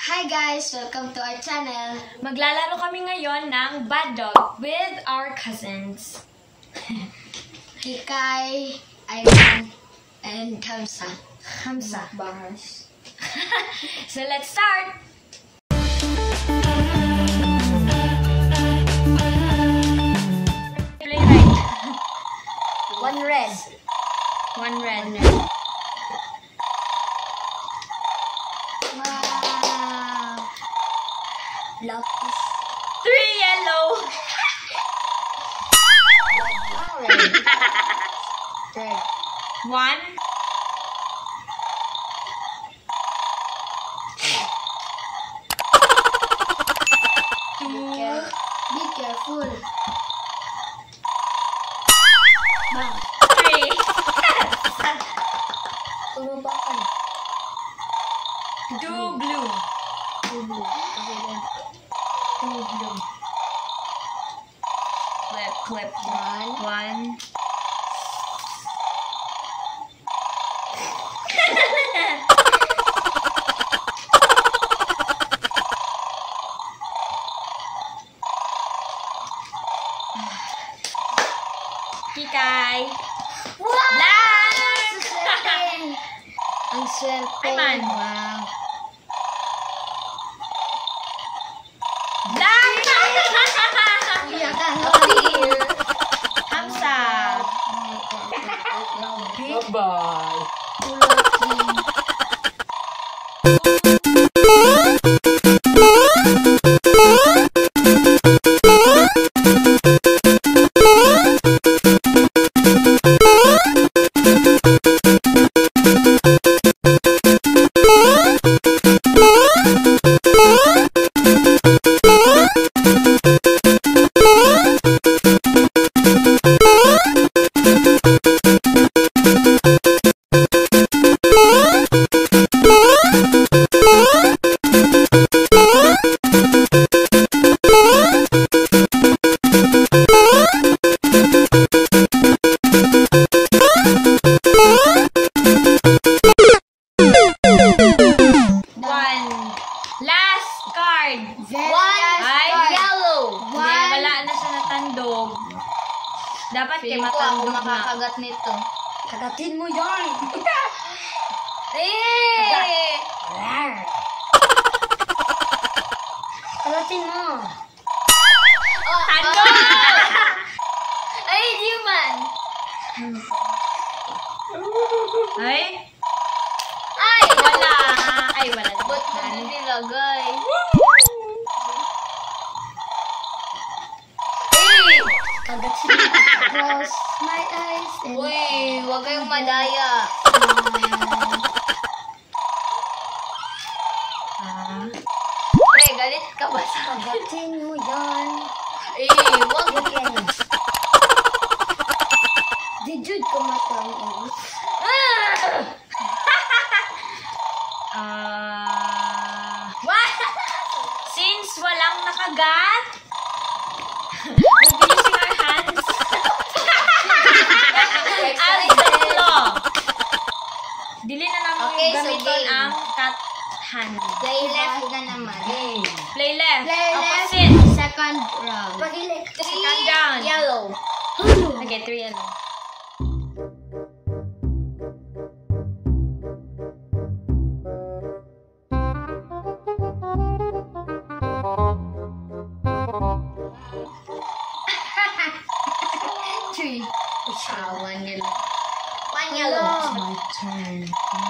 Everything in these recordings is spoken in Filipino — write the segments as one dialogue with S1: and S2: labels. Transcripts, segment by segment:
S1: Hi guys! Welcome to our channel.
S2: Maglalaro kami ngayon ng Bad Dog with our cousins.
S1: Hikay, Ayman, and Hamza.
S2: Bahas. So let's start! Play right.
S1: One red.
S2: One red.
S1: Wow! Love is...
S2: 3 yellow.
S1: Red. Red.
S2: 1.
S1: Be careful. Bang.
S2: 3.
S1: Turubakan.
S2: 2 blue.
S1: Tubo. Okay, then.
S2: 2 blue. Clip. 1. Hikay.
S1: Wow!
S2: Black!
S1: Ang swerte.
S2: Ayman.
S1: Wow.
S2: Black!
S1: Iyak ka.
S2: Hamza.
S3: Bye-bye.
S2: Last card. Ay,
S1: yellow.
S2: Hindi, wala na siya natandog. Dapat kayo matandog na.
S1: makakagat nito. Kagatin mo yan. Kagatin mo.
S2: Tandog!
S1: Ay, di man.
S2: Ay,
S1: Ay!
S2: wala. Ay, wala.
S1: Ba't mo din nilagay? Kagatin mo. Close my eyes and... Uy, huwag kayong madaya. Pre, galit ka ba sa kagatin mo yan? Huwag yan. Di jud ko matang.
S2: Since walang nakagat, we're using our hands as the claw. Dili na namin
S1: Okay, so
S2: gamiton
S1: game.
S2: ang cat hand.
S1: Play left na naman.
S2: Play left.
S1: Play left.
S2: Opposite.
S1: Second round.
S2: Second round.
S1: Yellow.
S2: Okay, 3 yellow.
S1: Three. One yellow. One yellow.
S3: My turn.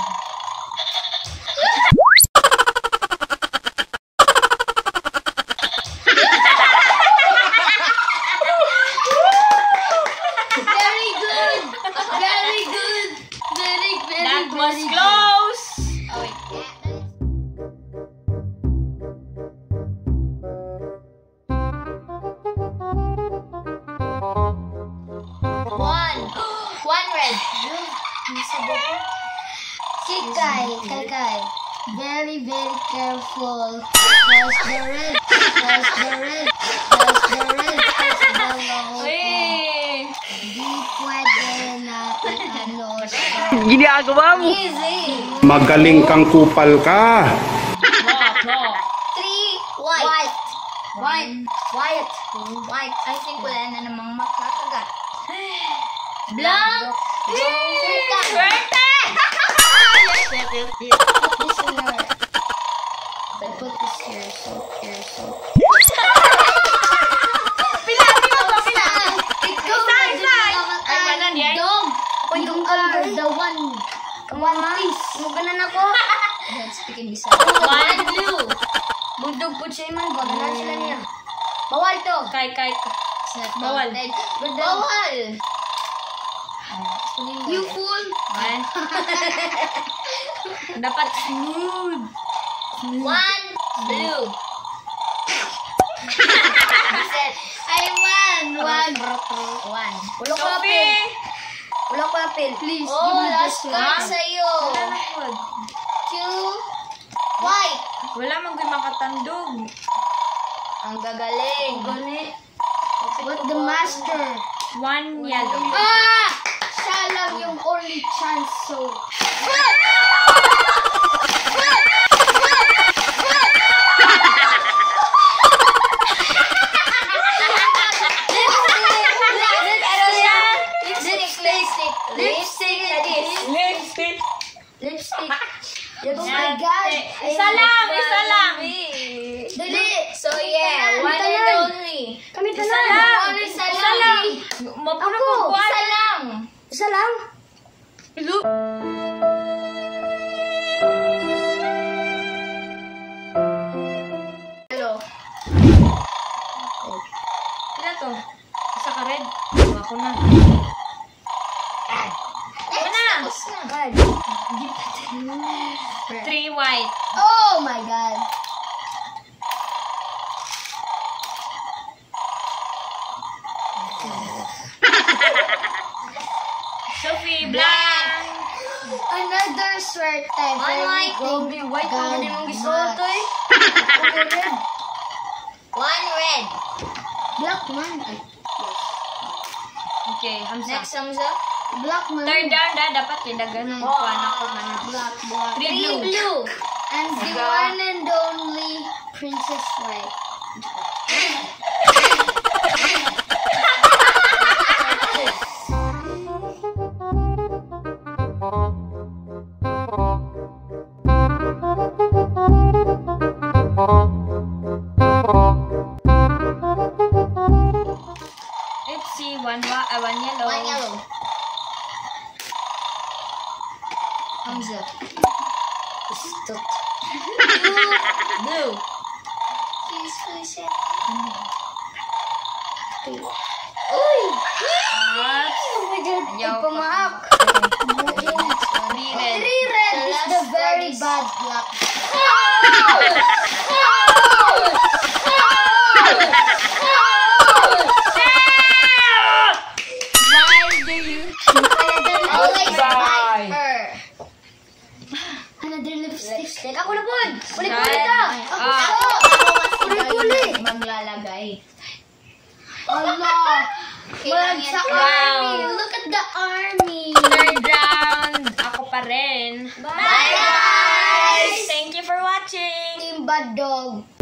S1: Very good. Very good. Very
S2: That was
S1: very
S2: close.
S1: Oh, wait. One red. Kikay. Very careful. Press the red. Press the red. Press the red. Press the yellow.
S2: Uy!
S1: Di pwede natin ano siya.
S3: Ginagawa mo.
S1: Easy.
S4: Magaling kang kupal ka.
S2: Claw.
S1: White. White.
S2: I think wala na namang makakagat.
S1: Black.
S2: Swerte!
S1: Put this in your... Put this here, so...
S2: Pilati mo ba? Pila?
S1: Isa.
S2: Ay, manan yan?
S1: Dog. Yung under the one piece. Muganan ako. Let's speak in Bisaya.
S2: One blue.
S1: Bundog po siya man. Baganan sila niya. Bawal to.
S2: Kay. Bawal.
S1: Bawal. You fool.
S2: One. Dapat smooth.
S1: One blue. I won. One. Wala ko apel.
S2: Sophie!
S1: Wala ko apel. Please,
S2: Oh,
S1: give me
S2: last
S1: this
S2: card
S1: one. Sa'yo.
S2: Wala na po.
S1: Two. White.
S2: Wala man ko'y makatandog.
S1: Ang gagaling. What the master?
S2: One yellow.
S1: Ah! Siya lang yung only chance, so... Lipstick. Oh my God.
S2: Isa lang.
S1: Dali. So yeah, one and only. Kami
S2: Isa lang.
S1: Isa lang.
S2: Mapuna
S1: Ako,
S2: ko
S1: isa lang. Isa lang? Hello.
S2: Pila to? Isa ka red. Ako na.
S1: Tapos na. God.
S2: 3 white.
S1: Oh my God.
S2: Sophie, black.
S1: Another swerte.
S2: One white.
S1: Grabe, white
S2: God,
S1: naman yung
S2: isuot,
S1: eh. One red. Black man.
S2: Okay, Hamza.
S1: Next, Hamza. Black man.
S2: Third down na. Dapat kailangan ng kuwan ako man.
S1: Black.
S2: Three blue.
S1: And the one and only Princess White.
S2: Let's see. One yellow.
S1: One yellow. Hamza. Stop.
S2: Blue.
S1: Please, please. Uy!
S2: What?
S1: Oh my God!
S2: Ayaw
S1: Ay, pumaak.
S2: Three red.
S1: Three red is the very bad luck.
S2: Why do you?
S1: Always
S3: Bye.
S1: bite her. Another lipstick. Ako na po. Kulit-kulit ka. Kulit-kulit.
S2: Maglalagay.
S1: Allah. Walang sa
S2: Wow.
S1: army. Look at the army.
S2: Third round. Ako pa rin.
S1: Bye, guys.
S2: Thank you for watching.
S1: Team Bad Dog.